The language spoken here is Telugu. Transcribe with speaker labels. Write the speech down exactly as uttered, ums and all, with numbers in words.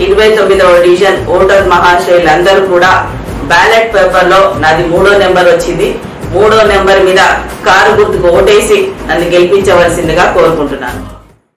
Speaker 1: ఇరవై తొమ్మిదవ డివిజన్ ఓటర్ మహాశయులందరూ కూడా బ్యాలెట్ పేపర్ లో నాది మూడో నెంబర్ వచ్చింది. మూడో నెంబర్ మీద కారు గుర్తుకు ఓటేసి నన్ను గెలిపించవలసిందిగా కోరుకుంటున్నాను.